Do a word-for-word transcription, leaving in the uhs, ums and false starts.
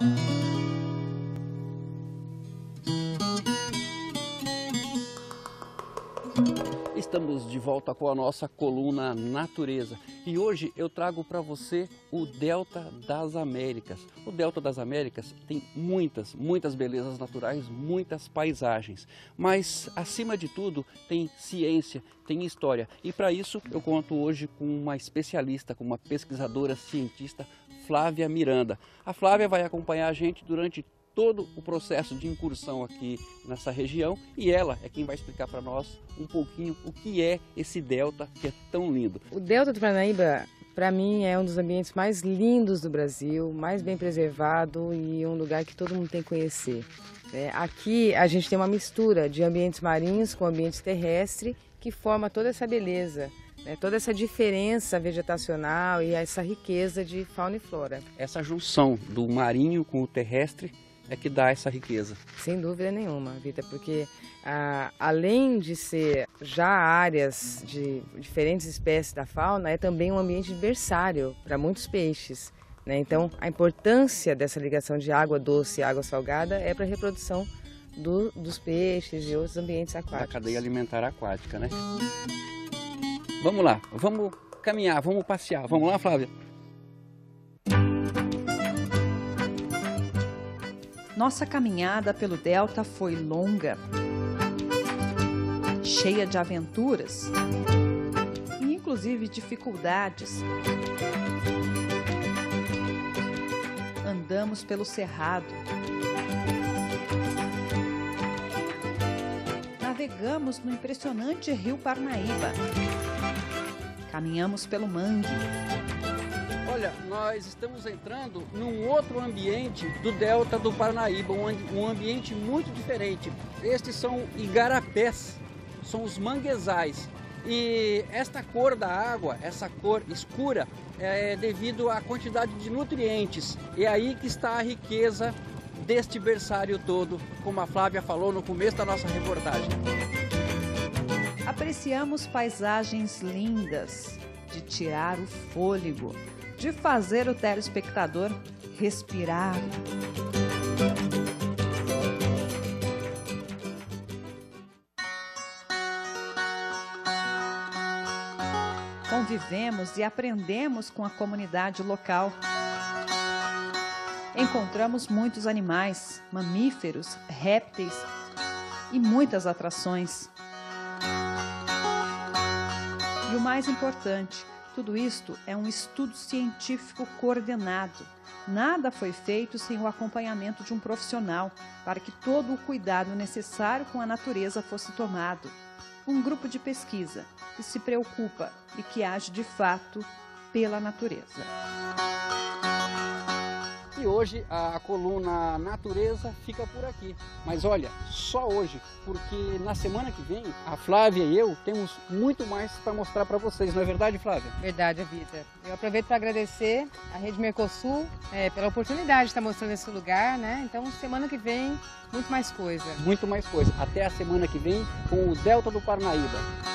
Estamos de volta com a nossa coluna Natureza e hoje eu trago para você o Delta das Américas. O Delta das Américas tem muitas, muitas belezas naturais, muitas paisagens, mas acima de tudo tem ciência, tem história. E para isso eu conto hoje com uma especialista, com uma pesquisadora cientista, Flávia Miranda. A Flávia vai acompanhar a gente durante todo o processo de incursão aqui nessa região e ela é quem vai explicar para nós um pouquinho o que é esse delta que é tão lindo. O Delta do Parnaíba, para mim, é um dos ambientes mais lindos do Brasil, mais bem preservado e um lugar que todo mundo tem que conhecer. É, aqui a gente tem uma mistura de ambientes marinhos com ambientes terrestres que forma toda essa beleza, né, toda essa diferença vegetacional e essa riqueza de fauna e flora. Essa junção do marinho com o terrestre é que dá essa riqueza. Sem dúvida nenhuma, Vita, porque ah, além de ser já áreas de diferentes espécies da fauna, é também um ambiente de berçário para muitos peixes, né? Então, a importância dessa ligação de água doce e água salgada é para a reprodução do, dos peixes e outros ambientes aquáticos. Da cadeia alimentar aquática, né? Vamos lá, vamos caminhar, vamos passear. Vamos lá, Flávia? Nossa caminhada pelo Delta foi longa, cheia de aventuras e inclusive dificuldades. Andamos pelo Cerrado, navegamos no impressionante rio Parnaíba, caminhamos pelo Mangue. Olha, nós estamos entrando num outro ambiente do Delta do Parnaíba, um ambiente muito diferente. Estes são igarapés, são os manguezais. E esta cor da água, essa cor escura, é devido à quantidade de nutrientes. É aí que está a riqueza deste berçário todo, como a Flávia falou no começo da nossa reportagem. Apreciamos paisagens lindas, de tirar o fôlego, de fazer o telespectador respirar. Convivemos e aprendemos com a comunidade local. Encontramos muitos animais, mamíferos, répteis e muitas atrações. E o mais importante, tudo isto é um estudo científico coordenado. Nada foi feito sem o acompanhamento de um profissional para que todo o cuidado necessário com a natureza fosse tomado. Um grupo de pesquisa que se preocupa e que age de fato pela natureza. E hoje a coluna Natureza fica por aqui. Mas olha, só hoje, porque na semana que vem a Flávia e eu temos muito mais para mostrar para vocês, não é verdade, Flávia? Verdade, Vita. Eu aproveito para agradecer a Rede Mercosul é, pela oportunidade de estar mostrando esse lugar, né? Então, semana que vem, muito mais coisa. Muito mais coisa. Até a semana que vem com o Delta do Parnaíba.